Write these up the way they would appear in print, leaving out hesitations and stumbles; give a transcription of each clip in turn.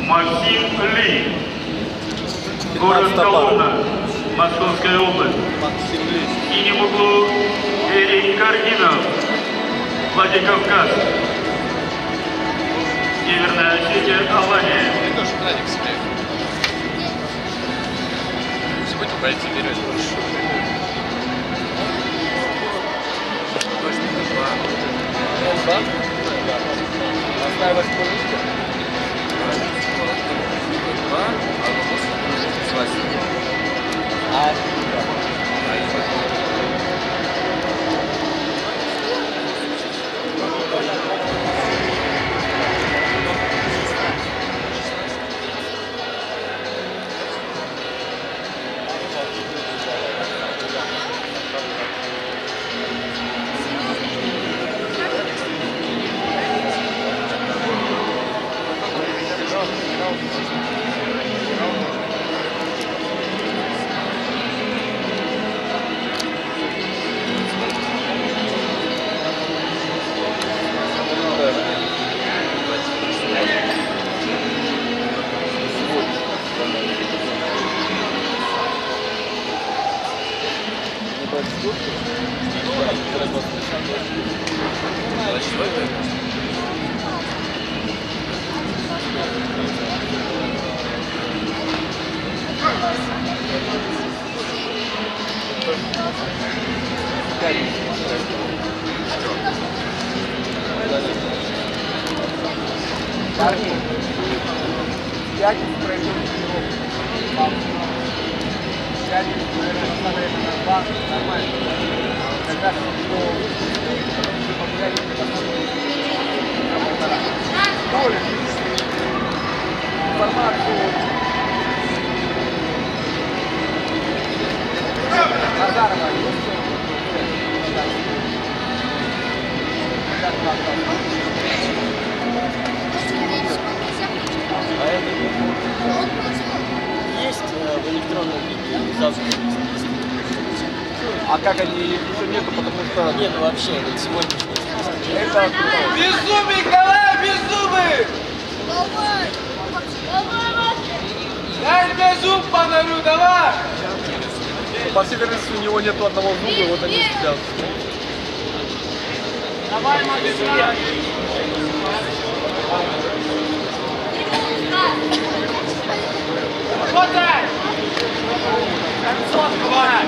Максим Ли, город Коломна, Московская область. В синем углу Эрик Каргинов, Владикавказ, Северная Осетия, Албания. Ты тоже Радик себе. Сегодня пойти вперед больше. Точно, два. Настаивать полностью. Два, а вопрос Парни, пятницу пройдем тренировку. Пятницу, наверное, на 2, нормально. Как раз погуляли на полтора. Толик, информацию. Назарова, есть в электронном виде завтра. а как они еще нету, потому что... Нет, ну вообще, это сегодняшний. Это... Безумный, Николай, безумный! Дай мне зуб подарю, давай! По всей вероятности, у него нету одного зуба, вот они сидят. Давай, магазин! Работай! Концов, давай!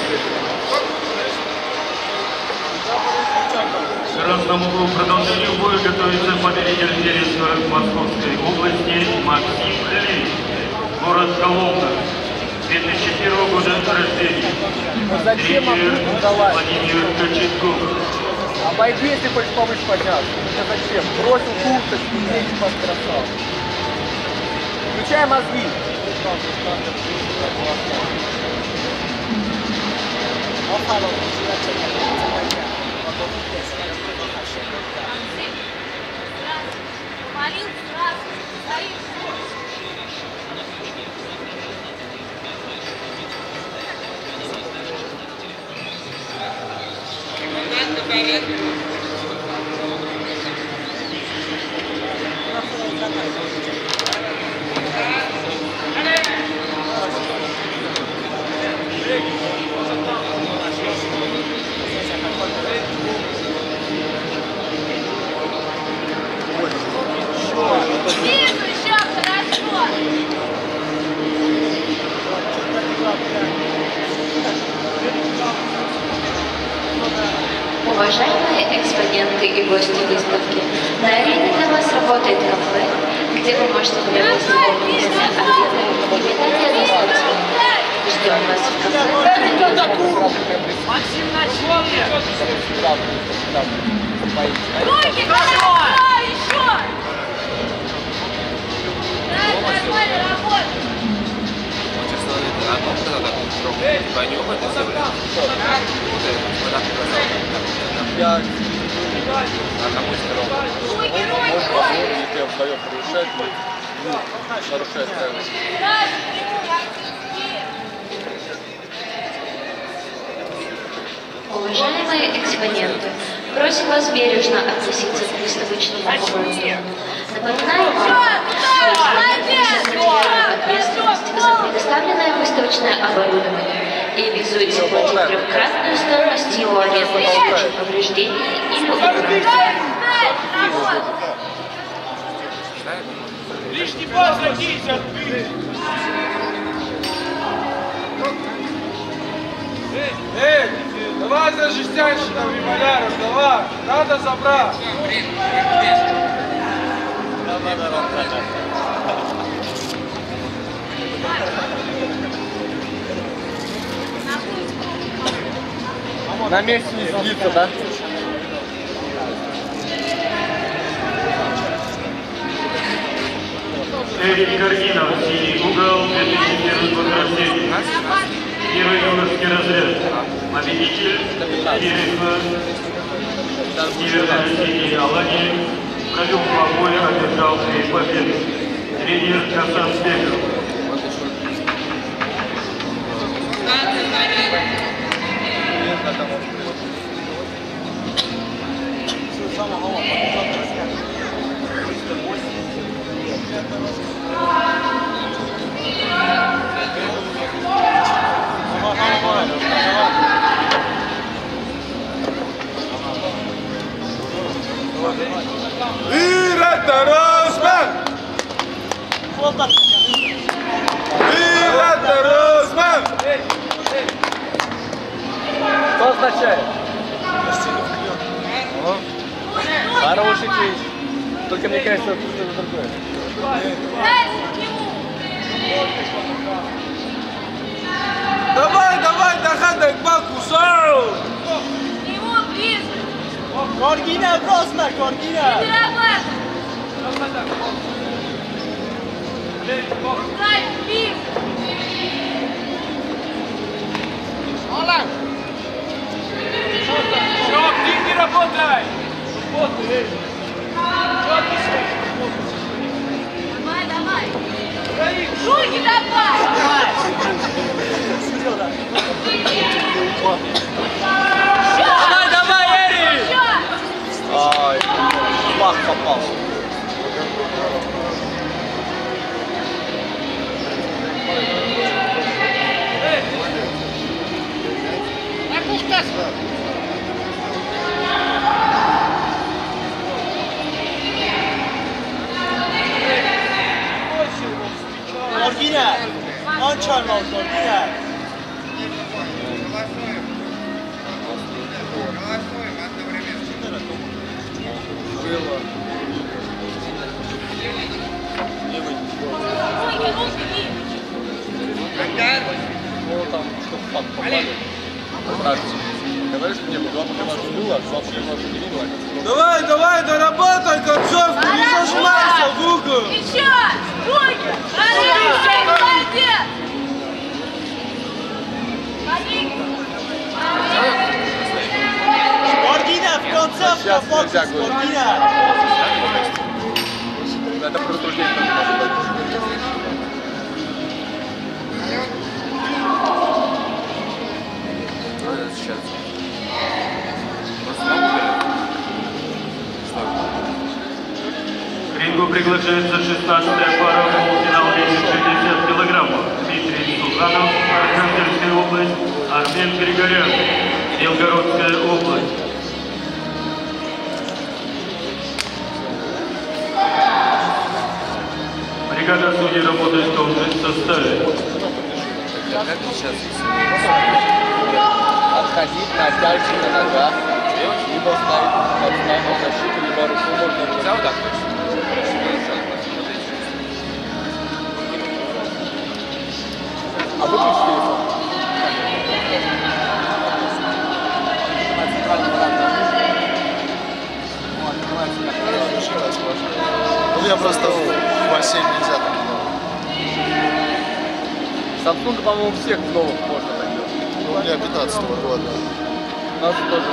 В красном углу продолжению боя готовится победитель первенства Московской области Максим Ли, город Коломна, 2001 года рождения. Зачем Тренер давай? Владимир Кочетков. Обойди, если хочешь повыше подняться. Это зачем? Бросил курточку, здесь подкрасал. Включай мозги. Уважаемые экспоненты и гости выставки, на арене для вас работает кафе, где вы можете приобрести вкусные обеды и питание доставки. Ждем вас в кафе. Максим, начал мне! Руки, давай, еще! Нормально работай! Я... Руки, если я вдвоем нарушает, нарушает правила. Уважаемые экспоненты, просим вас бережно относиться к выставочному оборудованию. Напоминаем вам, что рекомендуется платить трехкратную стоимость его аренды в случае повреждений или угрозы. Лишний пас садись, отбей! Эй, давай за жестянщином, Вималяров, давай! Надо забрать! На месте не сидится, да? Эрик Каргинов, синий угол, 2014 год рождения. Первый юношеский разряд. Победитель Северно-Российской Алании провел два боя, одержал 3 победы. Тренер Хасан Беков. Вирата Розман! Вирата Розман! Что означает? Хороший кейс. Только мне кажется, что-то другое. Давай, давай, Даханда, к баку, шоу! Коргина, просто Коргина! Все, ты не работай! Работай! Давай, давай! Руки давай! Давай, давай, Эри! Ай, пах попал. Коргина! Он чарнал, Коргина! Ну там, что в пак попали. Говоришь, мне два покемажа было, два покемажа не было. Давай, давай, доработай концовку, не зажимайся в угол! Еще! Руки! Молодец! Коргина, в конце, в фокус, Коргина! Это предупреждение тоже может быть. Сейчас. К рингу приглашается 16-я пара полуфинал весит 60 килограммов. Дмитрий Суханов, Архангельская область, Армен Григорян, Белгородская область. Бригада судей работает в том же составе. Как сейчас? Отходить на пальцы на ногах, либо ставить подставную защиту, либо руку можно Нельзя вот так? А выключи телефон. У меня просто в бассейн нельзя так делать. Samsung, по-моему, всех новых можно так делать. Ну, у меня 15-го года. У нас тоже.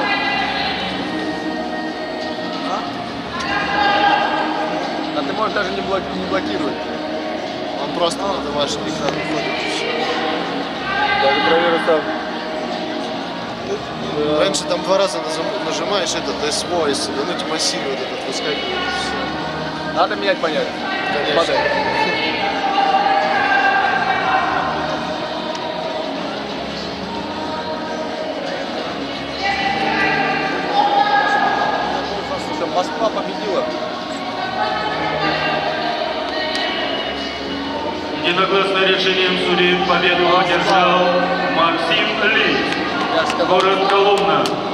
А ты можешь даже не блокировать. Он просто на домашний экран выходит и все. Даже проверю сам. Раньше там 2 раза нажимаешь этот SVO, если ну типа силь вот этот выскакивает и все. Надо менять понятие. Конечно. Модель. Москва победила. Единогласным решением судей победу одержал Максим Ли, город Коломна.